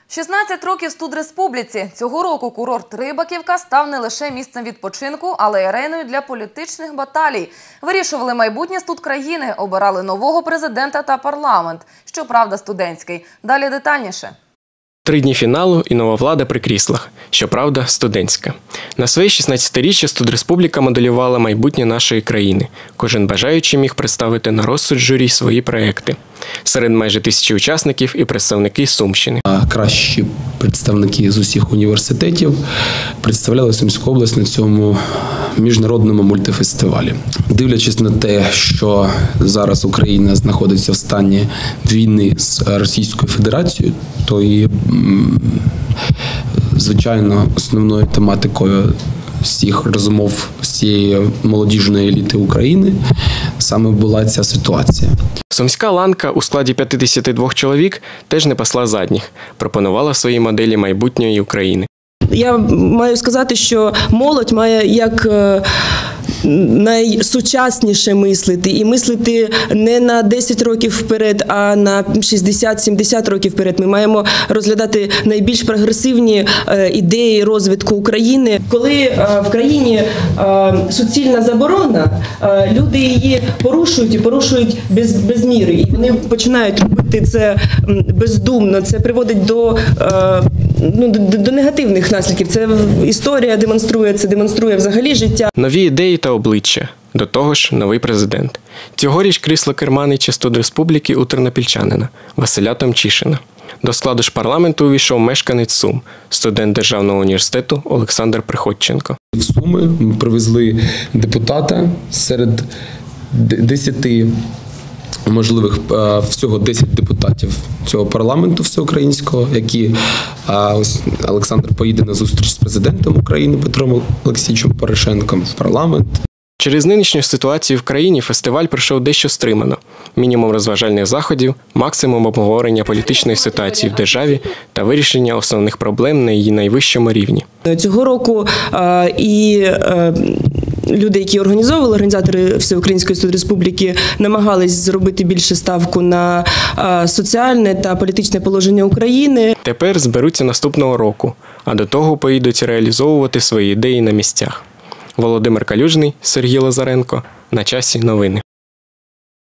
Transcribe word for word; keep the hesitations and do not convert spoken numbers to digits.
шістнадцять років студреспубліці. Цього року курорт Рибаківка став не лише місцем відпочинку, але й ареною для політичних баталій. Вирішували майбутнє студкраїни, обирали нового президента та парламент. Щоправда, студентський. Далі детальніше. Три дні фіналу і нова влада при кріслах. Щоправда, студентська. На своє шістнадцятиріччя студреспубліка моделювала майбутнє нашої країни. Кожен бажаючий міг представити на розсуд журі свої проекти. Серед майже тисячі учасників і представники Сумщини. Кращі представники з усіх університетів представляли Сумську область на цьому міжнародному мультифестивалі. Дивлячись на те, що зараз Україна знаходиться в стані війни з Російською Федерацією, то і, звичайно, основною тематикою всіх розмов всієї молодіжної еліти України саме була ця ситуація. Сумська ланка у складі п'ятдесят два чоловік теж не пасла задніх, пропонувала свої моделі майбутньої України. Я маю сказати, що молодь має як найсучасніше мислити. І мислити не на десять років вперед, а на шістдесят-сімдесят років вперед. Ми маємо розглядати найбільш прогресивні ідеї розвитку України. Коли в країні суцільна заборона, люди її порушують і порушують без, без міри. І вони починають робити це бездумно. Це приводить до, ну, до, до негативних наслідків. Це історія демонструє, це демонструє взагалі життя. Нові ідеї та обличчя. До того ж, новий президент. Цьогоріч крісло керманича студреспубліки у тернопільчанина Василя Томчишина. До складу ж парламенту увійшов мешканець Сум, студент Державного університету Олександр Приходченко. В Суми ми привезли депутата серед десяти можливих, всього десять депутатів цього парламенту всеукраїнського, які, ось Олександр поїде на зустріч з президентом України Петром Олексійовичем Порошенком в парламент. Через нинішню ситуацію в країні фестиваль пройшов дещо стримано. Мінімум розважальних заходів, максимум обговорення політичної ситуації в державі та вирішення основних проблем на її найвищому рівні. Цього року а, і а, люди, які організовували, організатори Всеукраїнської студреспубліки, намагались зробити більше ставку на а, соціальне та політичне положення України. Тепер зберуться наступного року, а до того поїдуть реалізовувати свої ідеї на місцях. Володимир Калюжний, Сергій Лазаренко. На часі новини.